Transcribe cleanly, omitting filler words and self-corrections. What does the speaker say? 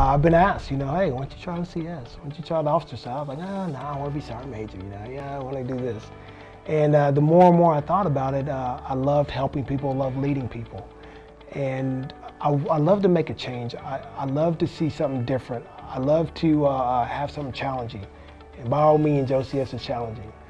I've been asked, hey, why don't you try OCS? Why don't you try the officer side? I was like, no, I want to be sergeant major, yeah, I want to do this. And the more and more I thought about it, I loved helping people, loved leading people. And I love to make a change. I love to see something different. I love to have something challenging. And by all means, OCS is challenging.